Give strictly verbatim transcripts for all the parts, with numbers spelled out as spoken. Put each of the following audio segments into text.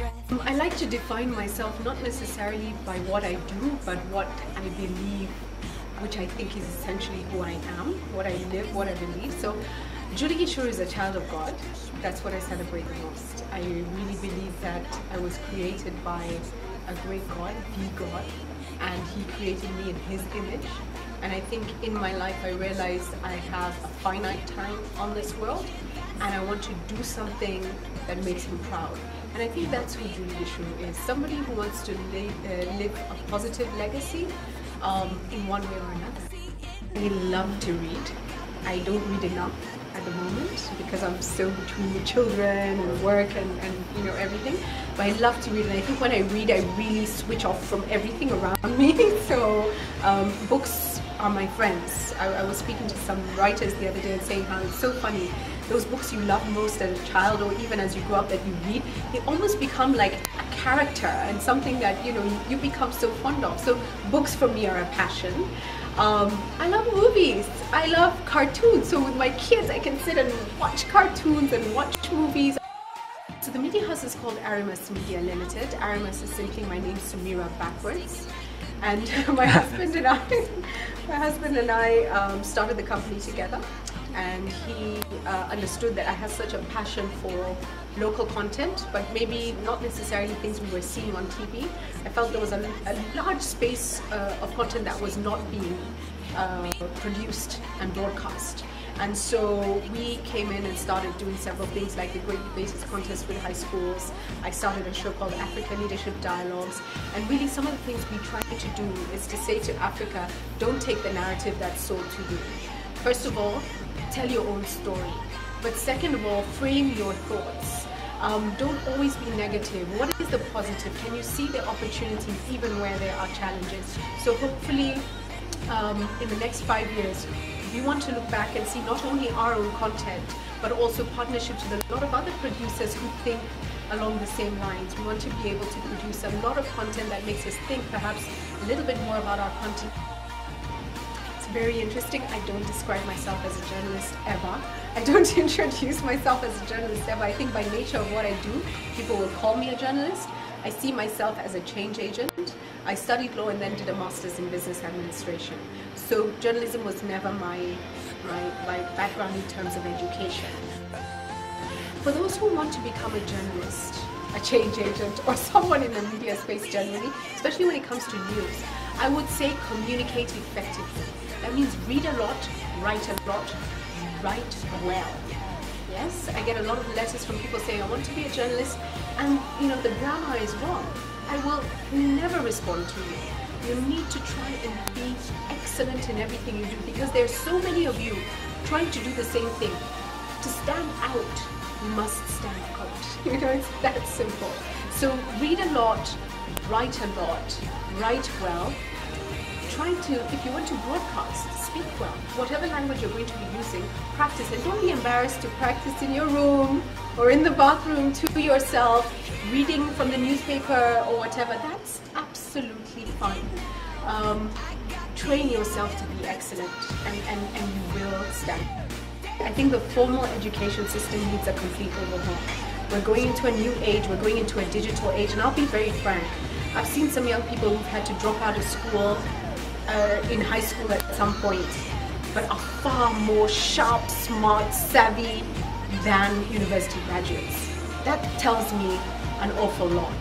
I like to define myself not necessarily by what I do, but what I believe, which I think is essentially who I am, what I live, what I believe. So Julie Gichuru is a child of God. That's what I celebrate the most. I really believe that I was created by a great God, the God, and He created me in His image. And I think in my life I realized I have a finite time on this world, and I want to do something that makes Him proud. And I think that's who Julie Gichuru is. Somebody who wants to live, uh, live a positive legacy um, in one way or another. I love to read. I don't read enough at the moment because I'm so between the children and work and, and you know everything. But I love to read, and I think when I read I really switch off from everything around me. So um, books are my friends. I, I was speaking to some writers the other day and saying how it's so funny. Those books you love most as a child or even as you grow up that you read, they almost become like a character and something that you know you, you become so fond of. So books for me are a passion. Um, I love movies. I love cartoons. So with my kids I can sit and watch cartoons and watch movies. So the media house is called Aramis Media Limited. Aramis is simply my name Sumira backwards. And my husband and I, my husband and I um, started the company together. And he uh, understood that I had such a passion for local content, but maybe not necessarily things we were seeing on T V. I felt there was a, a large space uh, of content that was not being uh, produced and broadcast. And so we came in and started doing several things like the Great Debaters Contest with high schools. I started a show called Africa Leadership Dialogues. And really some of the things we try to do is to say to Africa, don't take the narrative that's sold to you. First of all, tell your own story. But second of all, frame your thoughts. Um, don't always be negative. What is the positive? Can you see the opportunities even where there are challenges? So hopefully um, in the next five years, we want to look back and see not only our own content, but also partnerships with a lot of other producers who think along the same lines. We want to be able to produce a lot of content that makes us think perhaps a little bit more about our content. Very interesting. I don't describe myself as a journalist ever. I don't introduce myself as a journalist ever. I think by nature of what I do, people will call me a journalist. I see myself as a change agent. I studied law and then did a master's in business administration. So journalism was never my, my, my background in terms of education. For those who want to become a journalist, a change agent, or someone in the media space generally, especially when it comes to news, I would say communicate effectively. That means read a lot, write a lot, write well. Yes, I get a lot of letters from people saying, I want to be a journalist, and you know, the grammar is wrong. I will never respond to you. You need to try and be excellent in everything you do, because there's so many of you trying to do the same thing. To stand out, you must stand out. You know, it's that simple. So read a lot, write a lot, write well. Try to, if you want to broadcast, speak well. Whatever language you're going to be using, practice, and don't be embarrassed to practice in your room or in the bathroom to yourself, reading from the newspaper or whatever. That's absolutely fine. Um, train yourself to be excellent, and, and, and you will stand. I think the formal education system needs a complete overhaul. We're going into a new age, we're going into a digital age, and I'll be very frank. I've seen some young people who've had to drop out of school Uh, in high school at some point, but are far more sharp, smart, savvy than university graduates. That tells me an awful lot.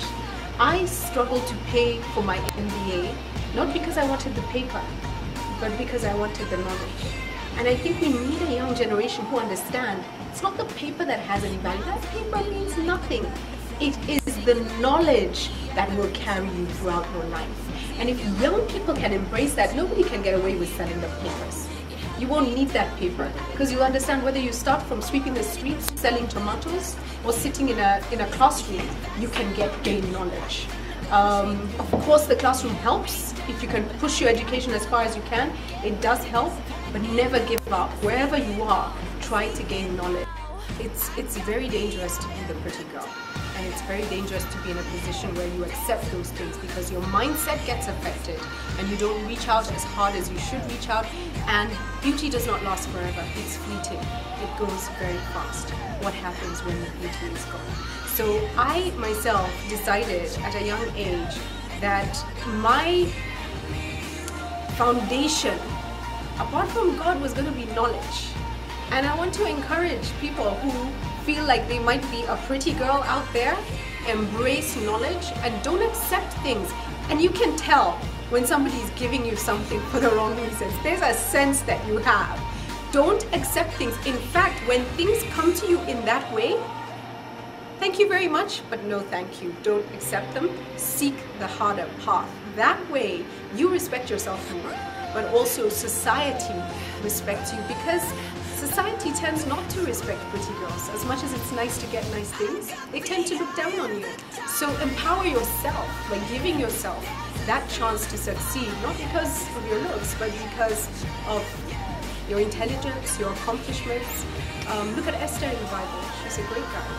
I struggled to pay for my M B A, not because I wanted the paper, but because I wanted the knowledge. And I think we need a young generation who understand it's not the paper that has any value. That paper means nothing. It is the knowledge that will carry you throughout your life. And if young people can embrace that, nobody can get away with selling the papers. You won't need that paper because you understand whether you start from sweeping the streets, selling tomatoes, or sitting in a, in a classroom, you can get gain knowledge. Um, of course, the classroom helps. If you can push your education as far as you can, it does help, but never give up. Wherever you are, try to gain knowledge. It's, it's very dangerous to be the pretty girl. And it's very dangerous to be in a position where you accept those things, because your mindset gets affected and you don't reach out as hard as you should reach out. And beauty does not last forever. It's fleeting. It goes very fast. What happens when the beauty is gone? So I myself decided at a young age that my foundation, apart from God, was going to be knowledge. And I want to encourage people who feel like they might be a pretty girl out there, embrace knowledge and don't accept things. And you can tell when somebody is giving you something for the wrong reasons. There's a sense that you have. Don't accept things. In fact, when things come to you in that way, thank you very much, but no thank you. Don't accept them. Seek the harder path. That way, you respect yourself more, but also society respects you, because society tends not to respect pretty girls. As much as it's nice to get nice things, they tend to look down on you. So empower yourself by giving yourself that chance to succeed, not because of your looks, but because of your intelligence, your accomplishments. Um, look at Esther in the Bible. She's a great guide.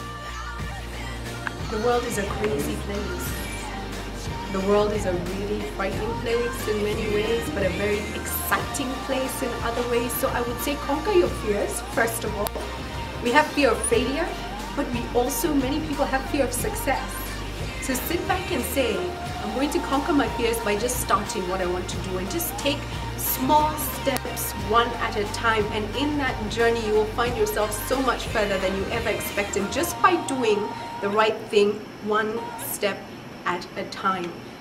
The world is a crazy place. The world is a really frightening place in many ways, but a very exciting place in other ways. So I would say conquer your fears, first of all. We have fear of failure, but we also, many people have fear of success. So sit back and say, I'm going to conquer my fears by just starting what I want to do, and just take small steps one at a time. And in that journey, you will find yourself so much further than you ever expected, just by doing the right thing one step at a time.